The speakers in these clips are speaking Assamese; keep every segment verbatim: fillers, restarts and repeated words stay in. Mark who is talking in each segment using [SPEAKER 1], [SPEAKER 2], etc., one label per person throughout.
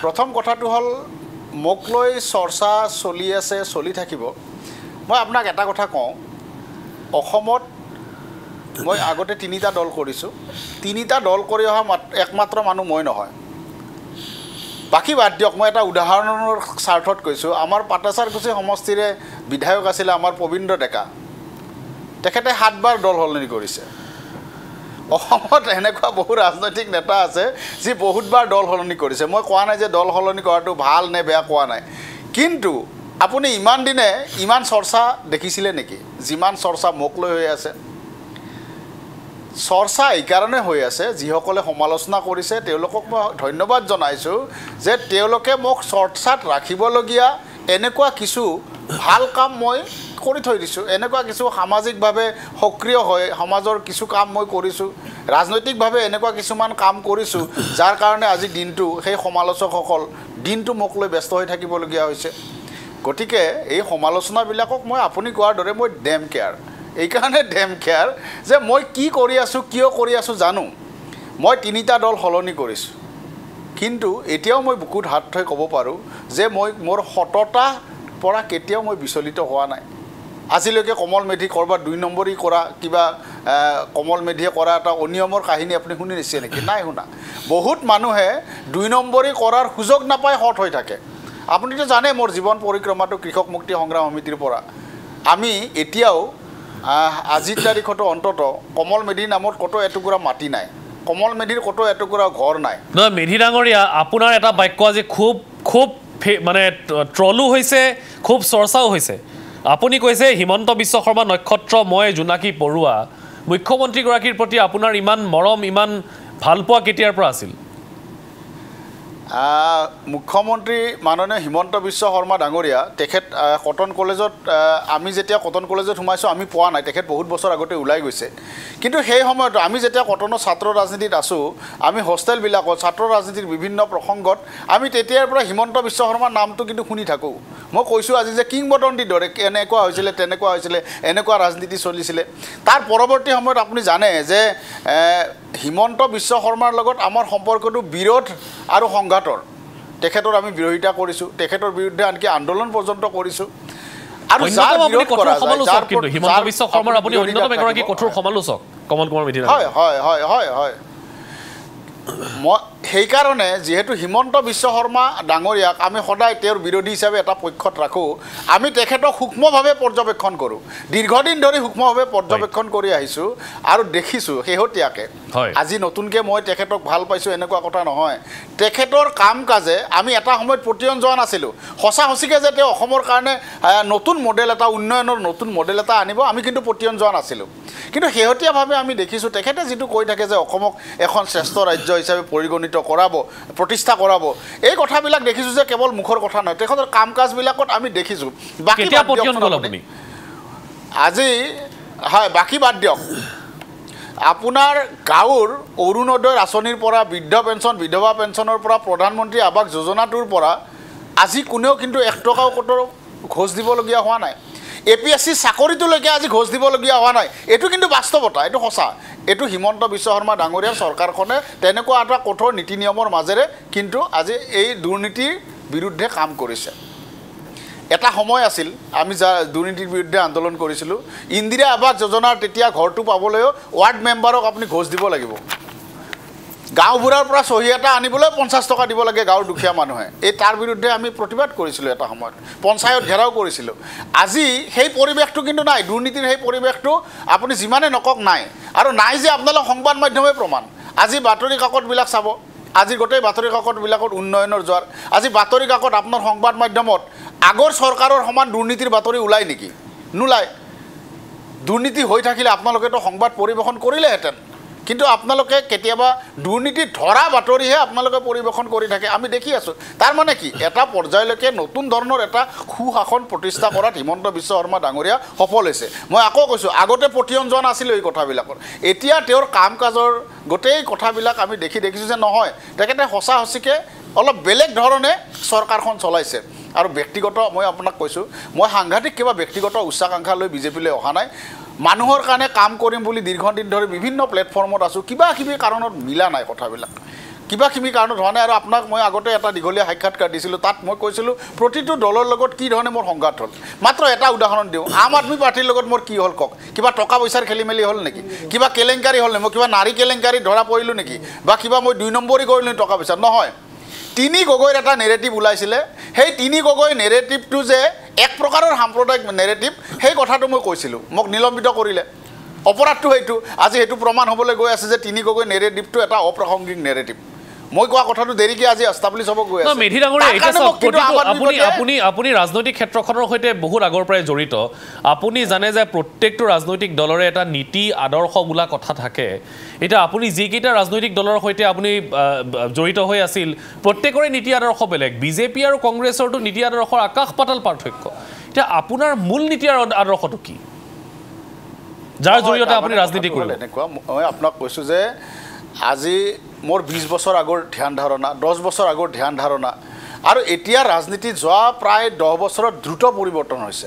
[SPEAKER 1] প্ৰথম কথাটো হ'ল মোক লৈ চৰ্চা চলি আছে চলি থাকিব মই আপোনাক এটা কথা কওঁ অসমত মই আগতে তিনিটা দল কৰিছোঁ তিনিটা দল কৰি অহা একমাত্ৰ মানুহ মই নহয় বাকি বাদ দিয়ক মই এটা উদাহৰণৰ স্বাৰ্থত কৈছোঁ আমাৰ পাটাচাৰকুছি সমষ্টিৰে বিধায়ক আছিল আমাৰ পবিন্দ্ৰ ডেকা তেখেতে সাতবাৰ দল সলনি কৰিছে অসমত এনেকুৱা বহু ৰাজনৈতিক নেতা আছে যি বহুতবাৰ দল সলনি কৰিছে মই কোৱা নাই যে দল সলনি কৰাটো ভাল নে বেয়া কোৱা নাই কিন্তু আপুনি ইমান দিনে ইমান চৰ্চা দেখিছিলে নেকি যিমান চৰ্চা মোক লৈ হৈ আছে চৰ্চা এই কাৰণে হৈ আছে যিসকলে সমালোচনা কৰিছে তেওঁলোকক মই ধন্যবাদ জনাইছোঁ যে তেওঁলোকে মোক চৰ্চাত ৰাখিবলগীয়া এনেকুৱা কিছু ভাল কাম মই কৰি থৈ দিছোঁ এনেকুৱা কিছু সামাজিকভাৱে সক্ৰিয় হৈ সমাজৰ কিছু কাম মই কৰিছোঁ ৰাজনৈতিকভাৱে এনেকুৱা কিছুমান কাম কৰিছোঁ যাৰ কাৰণে আজি দিনটো সেই সমালোচকসকল দিনটো মোক লৈ ব্যস্ত হৈ থাকিবলগীয়া হৈছে গতিকে এই সমালোচনাবিলাকক মই আপুনি কোৱাৰ দৰে মই ডেম কেয়াৰ এইকাৰণে ডেম কেয়াৰ যে মই কি কৰি আছোঁ কিয় কৰি আছোঁ জানো মই তিনিটা দল সলনি কৰিছোঁ কিন্তু এতিয়াও মই বুকুত হাত থৈ ক'ব পাৰোঁ যে মই মোৰ সততা পৰা কেতিয়াও মই বিচলিত হোৱা নাই আজিলৈকে কমল মেধি কৰবাত দুই নম্বৰী কৰা কিবা কমল মেধিয়ে কৰা এটা অনিয়মৰ কাহিনী আপুনি শুনি নিছে নেকি নাই শুনা বহুত মানুহে দুই নম্বৰী কৰাৰ সুযোগ নাপায় হট হৈ থাকে আপুনিতো জানে মোৰ জীৱন পৰিক্ৰমাটো কৃষক মুক্তি সংগ্ৰাম সমিতিৰ পৰা আমি এতিয়াও আজিৰ তাৰিখতো অন্তত কমল মেধিৰ নামত কত এটুকুৰা মাটি নাই কমল মেধিৰ কত এটুকুৰা ঘৰ নাই
[SPEAKER 2] নহয় মেধি ডাঙৰীয়া আপোনাৰ এটা বাক্য আজি খুব খুব মানে ট্ৰলো হৈছে খুব চৰ্চাও হৈছে আপুনি কৈছে হিমন্ত বিশ্ব শৰ্মা নক্ষত্ৰ মই জোনাকী পৰুৱা মুখ্যমন্ত্ৰীগৰাকীৰ প্ৰতি আপোনাৰ ইমান মৰম ইমান ভালপোৱা কেতিয়াৰ পৰা আছিল
[SPEAKER 1] মুখ্যমন্ত্ৰী মাননীয় হিমন্ত বিশ্ব শৰ্মা ডাঙৰীয়া তেখেত কটন কলেজত আমি যেতিয়া কটন কলেজত সোমাইছোঁ আমি পোৱা নাই তেখেত বহুত বছৰ আগতে ওলাই গৈছে কিন্তু সেই সময়ত আমি যেতিয়া কটনৰ ছাত্ৰ ৰাজনীতিত আছোঁ আমি হোষ্টেলবিলাকত ছাত্ৰ ৰাজনীতিৰ বিভিন্ন প্ৰসংগত আমি তেতিয়াৰ পৰা হিমন্ত বিশ্ব শৰ্মাৰ নামটো কিন্তু শুনি থাকোঁ মই কৈছোঁ আজি যে কিংবদন্তিৰ দৰে এনেকুৱা হৈছিলে তেনেকুৱা হৈছিলে এনেকুৱা ৰাজনীতি চলিছিলে তাৰ পৰৱৰ্তী সময়ত আপুনি জানে যে হিমন্ত বিশ্ব শৰ্মাৰ লগত আমাৰ সম্পৰ্কটো বিৰোধ আৰু সংঘাতৰ তেখেতৰ আমি বিৰোধিতা কৰিছোঁ তেখেতৰ বিৰুদ্ধে আনকি আন্দোলন পৰ্যন্ত কৰিছোঁ আৰু যাৰ বিৰোধ কৰা যায়
[SPEAKER 2] কিন্তু হিমন্ত বিশ্ব শৰ্মাৰ আপুনি অন্যতম এগৰাকী কঠোৰ সমালোচক কমল কুমাৰ মেধি
[SPEAKER 1] হয় হয় হয় হয় হয় মই সেইকাৰণে যেহেতু হিমন্ত বিশ্ব শৰ্মা ডাঙৰীয়াক আমি সদায় তেওঁৰ বিৰোধী হিচাপে এটা পক্ষত ৰাখোঁ আমি তেখেতক সূক্ষ্মভাৱে পৰ্যবেক্ষণ কৰোঁ দীৰ্ঘদিন ধৰি সূক্ষ্মভাৱে পৰ্যবেক্ষণ কৰি আহিছোঁ আৰু দেখিছোঁ শেহতীয়াকৈ আজি নতুনকৈ মই তেখেতক ভাল পাইছোঁ এনেকুৱা কথা নহয় তেখেতৰ কাম কাজে আমি এটা সময়ত প্ৰতিয়ন যোৱা নাছিলোঁ সঁচা সঁচিকৈ যে তেওঁ অসমৰ কাৰণে নতুন মডেল এটা উন্নয়নৰ নতুন মডেল এটা আনিব আমি কিন্তু প্ৰতিয়ন যোৱা নাছিলোঁ কিন্তু শেহতীয়াভাৱে আমি দেখিছোঁ তেখেতে যিটো কৈ থাকে যে অসমক এখন শ্ৰেষ্ঠ ৰাজ্য হিচাপে পৰিগণিত কৰাব প্ৰতিষ্ঠা কৰাব এই কথাবিলাক দেখিছোঁ যে কেৱল মুখৰ কথা নহয় তেখেতৰ কাম কাজবিলাকত আমি দেখিছোঁ বাকী আজি হয় বাকী বাদ দিয়ক আপোনাৰ গাঁৱৰ অৰুণোদয় আঁচনিৰ পৰা বৃদ্ধ পেঞ্চন বিধৱা পেঞ্চনৰ পৰা প্ৰধানমন্ত্ৰী আৱাস যোজনাটোৰ পৰা আজি কোনেও কিন্তু এক টকাও কটৰ ঘোষ দিবলগীয়া হোৱা নাই এ পি এছ চি চাকৰিটোলৈকে আজি ঘোষ দিবলগীয়া হোৱা নাই এইটো কিন্তু বাস্তৱতা এইটো সঁচা এইটো হিমন্ত বিশ্ব শৰ্মা ডাঙৰীয়াৰ চৰকাৰখনে তেনেকুৱা এটা কঠোৰ নীতি নিয়মৰ মাজেৰে কিন্তু আজি এই দুৰ্নীতিৰ বিৰুদ্ধে কাম কৰিছে এটা সময় আছিল আমি যা দুৰ্নীতিৰ বিৰুদ্ধে আন্দোলন কৰিছিলোঁ ইন্দিৰা আৱাস যোজনাৰ তেতিয়া ঘৰটো পাবলৈও ৱাৰ্ড মেম্বাৰক আপুনি ঘোষ দিব লাগিব গাঁওবুঢ়াৰ পৰা চহী এটা আনিবলৈ পঞ্চাছ টকা দিব লাগে গাঁৱৰ দুখীয়া মানুহে এই তাৰ বিৰুদ্ধে আমি প্ৰতিবাদ কৰিছিলোঁ এটা সময়ত পঞ্চায়ত ঘেৰাও কৰিছিলোঁ আজি সেই পৰিৱেশটো কিন্তু নাই দুৰ্নীতিৰ সেই পৰিৱেশটো আপুনি যিমানে নকক নাই আৰু নাই যে আপোনালোক সংবাদ মাধ্যমে প্ৰমাণ আজি বাতৰি কাকতবিলাক চাব আজি গোটেই বাতৰি কাকতবিলাকত উন্নয়নৰ জোৱাৰ আজি বাতৰি কাকত আপোনাৰ সংবাদ মাধ্যমত আগৰ চৰকাৰৰ সমান দুৰ্নীতিৰ বাতৰি ওলাই নেকি নোলায় দুৰ্নীতি হৈ থাকিলে আপোনালোকেতো সংবাদ পৰিৱেশন কৰিলেহেঁতেন কিন্তু আপোনালোকে কেতিয়াবা দুৰ্নীতি ধৰা বাতৰিহে আপোনালোকে পৰিৱেশন কৰি থাকে আমি দেখি আছোঁ তাৰ মানে কি এটা পৰ্যায়লৈকে নতুন ধৰণৰ এটা সুশাসন প্ৰতিষ্ঠা কৰাত হিমন্ত বিশ্ব শৰ্মা ডাঙৰীয়া সফল হৈছে মই আকৌ কৈছোঁ আগতে প্ৰতিয়ন যোৱা নাছিলোঁ এই কথাবিলাকৰ এতিয়া তেওঁৰ কাম কাজৰ গোটেই কথাবিলাক আমি দেখি দেখিছোঁ যে নহয় তেখেতে সঁচা সঁচিকৈ অলপ বেলেগ ধৰণে চৰকাৰখন চলাইছে আৰু ব্যক্তিগত মই আপোনাক কৈছোঁ মই সাংঘাতিক কিবা ব্যক্তিগত উচ্চাকাংক্ষা লৈ বিজেপিলৈ অহা নাই মানুহৰ কাৰণে কাম কৰিম বুলি দীৰ্ঘদিন ধৰি বিভিন্ন প্লেটফৰ্মত আছোঁ কিবা কিবি কাৰণত মিলা নাই কথাবিলাক কিবা কিবি কাৰণত হোৱা নাই আৰু আপোনাক মই আগতে এটা দীঘলীয়া সাক্ষাৎকাৰ দিছিলোঁ তাত মই কৈছিলোঁ প্ৰতিটো দলৰ লগত কি ধৰণে মোৰ সংঘাত হ'ল মাত্ৰ এটা উদাহৰণ দিওঁ আম আদমি পাৰ্টিৰ লগত মোৰ কি হ'ল কওক কিবা টকা পইচাৰ খেলি মেলি হ'ল নেকি কিবা কেলেংকাৰী হ'ল নেকি মই কিবা নাৰী কেলেংকাৰী ধৰা পৰিলোঁ নেকি বা কিবা মই দুই নম্বৰী কৰিলোঁ টকা পইচা নহয় তিনি গগৈৰ এটা নেৰেটিভ ওলাইছিলে সেই তিনি গগৈ নেৰেটিভটো যে এক প্ৰকাৰৰ সাম্প্ৰদায়িক নেৰেটিভ সেই কথাটো মই কৈছিলোঁ মোক নিলম্বিত কৰিলে অপৰাধটো সেইটো আজি সেইটো প্ৰমাণ হ'বলৈ গৈ আছে যে তিনি গগৈ নেৰেটিভটো এটা অপ্ৰাসংগিক নেৰেটিভ মই কোৱা কথাটো দেৰিকৈ আজি এষ্টাব্লিছ হ'ব গৈ আছে
[SPEAKER 2] মেধি ডাঙৰীয়া এটা আপুনি আপুনি আপুনি ৰাজনৈতিক ক্ষেত্ৰখনৰ সৈতে বহুত আগৰ পৰাই জড়িত আপুনি জানে যে প্ৰত্যেকটো ৰাজনৈতিক দলৰে এটা নীতি আদৰ্শ বোলা কথা থাকে এটা আপুনি যিকেইটা ৰাজনৈতিক দলৰ সৈতে আপুনি জড়িত হৈ আছিল প্ৰত্যেকৰে নীতি আদৰ্শ বেলেগ বিজেপি আৰু কংগ্ৰেছৰটো নীতি আদৰ্শৰ আকাশ পাতাল পাৰ্থক্য এতিয়া আপোনাৰ মূল নীতি আদৰ্শটো কি যাৰ জৰিয়তে আপুনি ৰাজনীতি কৰিলে
[SPEAKER 1] এনেকুৱা মই আপোনাক কৈছোঁ যে আজি মোৰ বিশ বছৰ আগৰ ধ্যান ধাৰণা দহ বছৰ আগৰ ধ্যান ধাৰণা আৰু এতিয়া ৰাজনীতিত যোৱা প্ৰায় দহ বছৰত দ্ৰুত পৰিৱৰ্তন হৈছে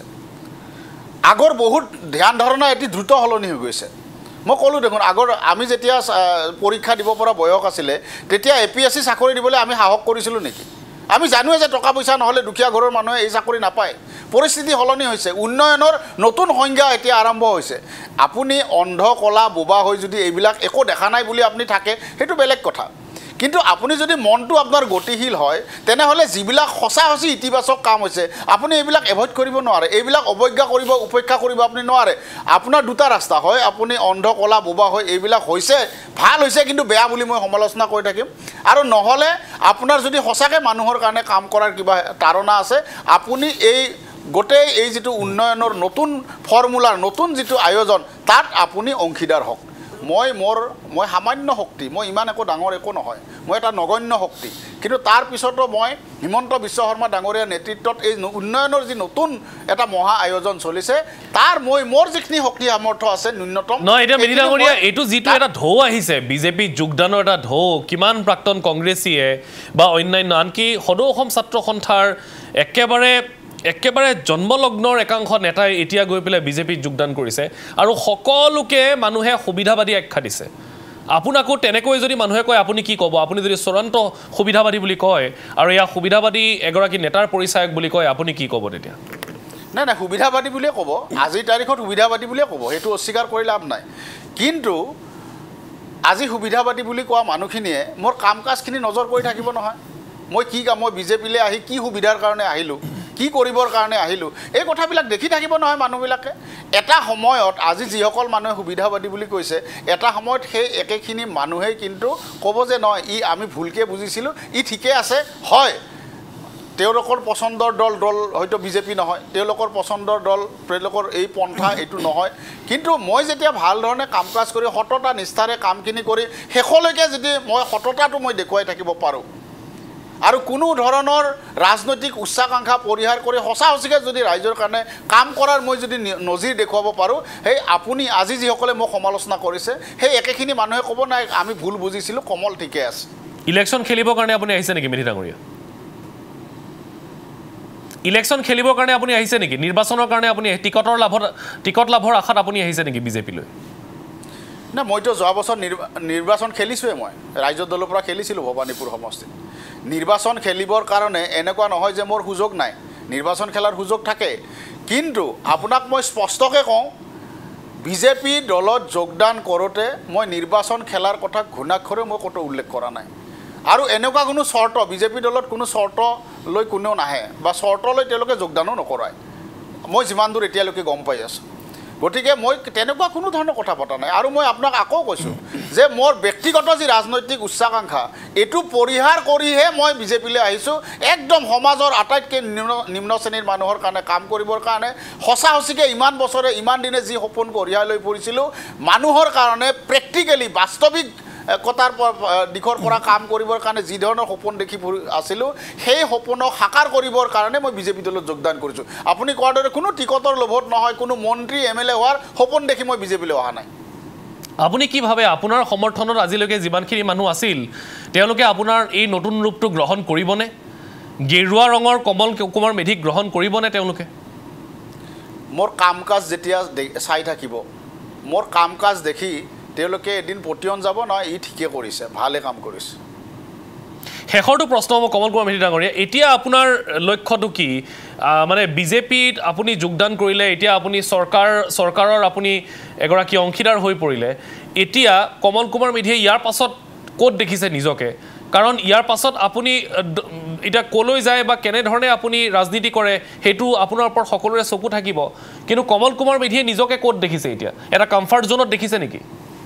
[SPEAKER 1] আগৰ বহুত ধ্যান ধাৰণা এটি দ্ৰুত সলনি হৈ গৈছে মই ক'লোঁ দেখোন আগৰ আমি যেতিয়া পৰীক্ষা দিব পৰা বয়স আছিলে তেতিয়া এ পি এছ চি চাকৰি দিবলৈ আমি সাহস কৰিছিলোঁ নেকি আমি জানোৱে যে টকা পইচা নহ'লে দুখীয়া ঘৰৰ মানুহে এই চাকৰি নাপায় পৰিস্থিতি সলনি হৈছে উন্নয়নৰ নতুন সংজ্ঞা এতিয়া আৰম্ভ হৈছে আপুনি অন্ধ কলা বোবা হৈ যদি এইবিলাক একো দেখা নাই বুলি আপুনি থাকে সেইটো বেলেগ কথা কিন্তু আপুনি যদি মনটো আপোনাৰ গতিশীল হয় তেনেহ'লে যিবিলাক সঁচা সঁচি ইতিবাচক কাম হৈছে আপুনি এইবিলাক এভইড কৰিব নোৱাৰে এইবিলাক অৱজ্ঞা কৰিব উপেক্ষা কৰিব আপুনি নোৱাৰে আপোনাৰ দুটা ৰাস্তা হয় আপুনি অন্ধ কলা বোবা হৈ এইবিলাক হৈছে ভাল হৈছে কিন্তু বেয়া বুলি মই সমালোচনা কৰি থাকিম আৰু নহ'লে আপোনাৰ যদি সঁচাকৈ মানুহৰ কাৰণে কাম কৰাৰ কিবা তাৰণা আছে আপুনি এই গোটেই এই যিটো উন্নয়নৰ নতুন ফৰ্মুলাৰ নতুন যিটো আয়োজন তাত আপুনি অংশীদাৰ হওক মই মোৰ মই সামান্য শক্তি মই ইমান একো ডাঙৰ একো নহয় মই এটা নগণ্য শক্তি কিন্তু তাৰ পিছতো মই হিমন্ত বিশ্ব শৰ্মা ডাঙৰীয়াৰ নেতৃত্বত এই উন্নয়নৰ যি নতুন এটা মহা আয়োজন চলিছে তাৰ মই মোৰ যিখিনি শক্তি সামৰ্থ্য আছে ন্যূনতম
[SPEAKER 2] নহয় এতিয়া মেধি ডাঙৰীয়া এইটো যিটো এটা ঢৌ আহিছে বিজেপি যোগদানৰ এটা ঢৌ কিমান প্ৰাক্তন কংগ্ৰেছীয়ে বা অন্যান্য আনকি সদৌ অসম ছাত্ৰ সন্থাৰ একেবাৰে একেবাৰে জন্মলগ্নৰ একাংশ নেতাই এতিয়া গৈ পেলাই বিজেপিত যোগদান কৰিছে আৰু সকলোকে মানুহে সুবিধাবাদী আখ্যা দিছে আপোনাকো তেনেকৈ যদি মানুহে কয় আপুনি কি ক'ব আপুনি যদি চূড়ান্ত সুবিধাবাদী বুলি কয় আৰু এয়া সুবিধাবাদী এগৰাকী নেতাৰ পৰিচায়ক বুলি কয় আপুনি কি ক'ব তেতিয়া
[SPEAKER 1] নাই নাই সুবিধাবাদী বুলিয়ে ক'ব আজিৰ তাৰিখত সুবিধাবাদী বুলিয়ে ক'ব সেইটো অস্বীকাৰ কৰি লাভ নাই কিন্তু আজি সুবিধাবাদী বুলি কোৱা মানুহখিনিয়ে মোৰ কাম কাজখিনি নজৰ কৰি থাকিব নহয় মই কি কাম মই বিজেপিলৈ আহি কি সুবিধাৰ কাৰণে আহিলোঁ কি কৰিবৰ কাৰণে আহিলোঁ এই কথাবিলাক দেখি থাকিব নহয় মানুহবিলাকে এটা সময়ত আজি যিসকল মানুহে সুবিধাবাদী বুলি কৈছে এটা সময়ত সেই একেখিনি মানুহেই কিন্তু ক'ব যে নহয় ই আমি ভুলকৈ বুজিছিলোঁ ই ঠিকে আছে হয় তেওঁলোকৰ পচন্দৰ দল দল হয়তো বিজেপি নহয় তেওঁলোকৰ পচন্দৰ দল তেওঁলোকৰ এই পন্থা এইটো নহয় কিন্তু মই যেতিয়া ভাল ধৰণে কাম কাজ কৰি সততা নিষ্ঠাৰে কামখিনি কৰি শেষলৈকে যদি মই সততাটো মই দেখুৱাই থাকিব পাৰোঁ আৰু কোনো ধৰণৰ ৰাজনৈতিক উচ্চাকাংক্ষা পৰিহাৰ কৰি সঁচা সঁচিকৈ যদি ৰাইজৰ কাৰণে কাম কৰাৰ মই যদি নজিৰ দেখুৱাব পাৰোঁ সেই আপুনি আজি যিসকলে মোক সমালোচনা কৰিছে সেই একেখিনি মানুহে ক'ব নাই আমি ভুল বুজিছিলোঁ কমল ঠিকে আছে
[SPEAKER 2] ইলেকশ্যন খেলিবৰ কাৰণে আপুনি আহিছে নেকি মেধি ডাঙৰীয়া ইলেকশ্যন খেলিবৰ কাৰণে আপুনি আহিছে নেকি নিৰ্বাচনৰ কাৰণে আপুনি টিকটৰ লাভৰ টিকট লাভৰ আশাত আপুনি আহিছে নেকি বিজেপিলৈ
[SPEAKER 1] না মইতো যোৱা বছৰ নিৰ্বাচন খেলিছোঁৱে মই ৰাইজৰ দলৰ পৰা খেলিছিলোঁ ভৱানীপুৰ সমষ্টিত নিৰ্বাচন খেলিবৰ কাৰণে এনেকুৱা নহয় যে মোৰ সুযোগ নাই নিৰ্বাচন খেলাৰ সুযোগ থাকে কিন্তু আপোনাক মই স্পষ্টকৈ কওঁ বিজেপি দলত যোগদান কৰোঁতে মই নিৰ্বাচন খেলাৰ কথা ঘূণাক্ষৰে মই ক'তো উল্লেখ কৰা নাই আৰু এনেকুৱা কোনো চৰ্ত বিজেপি দলত কোনো চৰ্ত লৈ কোনেও নাহে বা চৰ্ত লৈ তেওঁলোকে যোগদানো নকৰায় মই যিমান দূৰ এতিয়ালৈকে গম পাই আছোঁ গতিকে মই তেনেকুৱা কোনো ধৰণৰ কথা পতা নাই আৰু মই আপোনাক আকৌ কৈছোঁ যে মোৰ ব্যক্তিগত যি ৰাজনৈতিক উচ্চাকাংক্ষা এইটো পৰিহাৰ কৰিহে মই বিজেপিলৈ আহিছোঁ একদম সমাজৰ আটাইতকৈ নিম্ন নিম্ন শ্ৰেণীৰ মানুহৰ কাৰণে কাম কৰিবৰ কাৰণে সঁচা সঁচিকৈ ইমান বছৰে ইমান দিনে যি সপোন কঢ়িয়াই লৈ ফুৰিছিলোঁ মানুহৰ কাৰণে প্ৰেক্টিকেলি বাস্তৱিক কতাৰ দিশৰ পৰা কাম কৰিবৰ কাৰণে যি ধৰণৰ সপোন দেখি আছিলোঁ সেই সপোনক সাকাৰ কৰিবৰ কাৰণে মই বিজেপি দলত যোগদান কৰিছোঁ আপুনি কোৱাৰ দৰে কোনো টিকটৰ লোভত নহয় কোনো মন্ত্ৰী এম এল এ হোৱাৰ সপোন দেখি মই বিজেপিলৈ অহা নাই
[SPEAKER 2] আপুনি কি ভাবে আপোনাৰ সমৰ্থনত আজিলৈকে যিমানখিনি মানুহ আছিল তেওঁলোকে আপোনাৰ এই নতুন ৰূপটো গ্ৰহণ কৰিবনে গেৰুৱা ৰঙৰ কমল কুমাৰ মেধিক গ্ৰহণ কৰিবনে তেওঁলোকে
[SPEAKER 1] মোৰ কাম কাজ যেতিয়া চাই থাকিব মোৰ কাম কাজ দেখি তেওঁলোকে এদিন পতিয়ন যাব নহয় ই ঠিকে কৰিছে ভালে কাম কৰিছে
[SPEAKER 2] শেষৰটো প্ৰশ্ন মই কমল কুমাৰ মেধি ডাঙৰীয়া এতিয়া আপোনাৰ লক্ষ্যটো কি মানে বিজেপিত আপুনি যোগদান কৰিলে এতিয়া আপুনি চৰকাৰ চৰকাৰৰ আপুনি এগৰাকী অংশীদাৰ হৈ পৰিলে এতিয়া কমল কুমাৰ মেধিয়ে ইয়াৰ পাছত ক'ত দেখিছে নিজকে কাৰণ ইয়াৰ পাছত আপুনি এটা কলৈ যায় বা কেনে ধৰণে আপুনি ৰাজনীতি কৰে হেতু আপোনাৰ ওপৰত সকলোৰে চকু থাকিব কিন্তু কমল কুমাৰ মেধিয়ে নিজকে ক'ত দেখিছে এতিয়া এটা কমফৰ্ট জোনত দেখিছে নেকি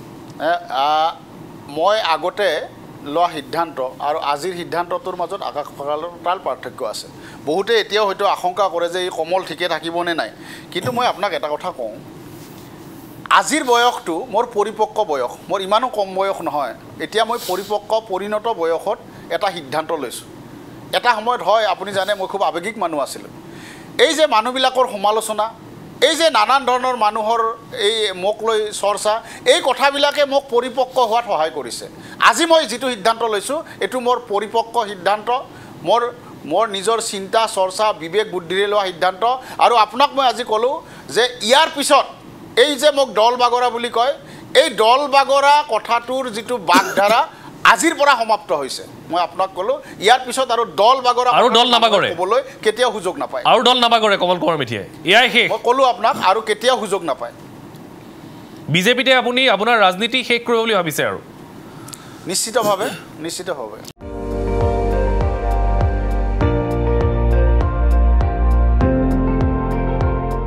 [SPEAKER 1] মই আগতে লোৱা সিদ্ধান্ত আৰু আজিৰ সিদ্ধান্তটোৰ মাজত আকাশ পাতাল পাৰ্থক্য আছে বহুতে এতিয়াও হয়তো আশংকা কৰে যে এই কমল ঠিকে থাকিবনে নাই কিন্তু মই আপোনাক এটা কথা কওঁ আজিৰ বয়সটো মোৰ পৰিপক্ক বয়স মোৰ ইমানো কম বয়স নহয় এতিয়া মই পৰিপক্ক পৰিণত বয়সত এটা সিদ্ধান্ত লৈছোঁ এটা সময়ত হয় আপুনি জানে মই খুব আৱেগিক মানুহ আছিলোঁ এই যে মানুহবিলাকৰ সমালোচনা এই যে নানান ধৰণৰ মানুহৰ এই মোক লৈ চৰ্চা এই কথাবিলাকে মোক পৰিপক্ক হোৱাত সহায় কৰিছে আজি মই যিটো সিদ্ধান্ত লৈছোঁ এইটো মোৰ পৰিপক্ক সিদ্ধান্ত মোৰ মোৰ নিজৰ চিন্তা চৰ্চা বিবেক বুদ্ধিৰে লোৱা সিদ্ধান্ত আৰু আপোনাক মই আজি ক'লোঁ যে ইয়াৰ পিছত এই যে মোক দল বাগৰা বুলি কয় এই দল বাগৰা কথাটোৰ যিটো বাগধাৰা আজিৰ পৰা সমাপ্ত হৈছে মই আপোনাক ক'লোঁ ইয়াৰ পিছত আৰু দল বাগৰা
[SPEAKER 2] আৰু দল নাবাগৰে
[SPEAKER 1] ক'বলৈ কেতিয়াও সুযোগ নাপায়
[SPEAKER 2] আৰু দল নাবাগৰে কমল কুমাৰ মেধিয়ে ইয়াই শেষ
[SPEAKER 1] মই ক'লোঁ আপোনাক আৰু কেতিয়াও সুযোগ নাপায়
[SPEAKER 2] বিজেপিতে আপুনি আপোনাৰ ৰাজনীতি শেষ কৰিব বুলি ভাবিছে আৰু
[SPEAKER 1] নিশ্চিতভাৱে নিশ্চিতভাৱে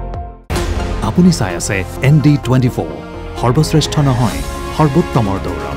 [SPEAKER 3] আপুনি চাই আছে এন ডি টুৱেণ্টি ফ'ৰ সৰ্বশ্ৰেষ্ঠ নহয় সৰ্বোত্তমৰ দৌৰ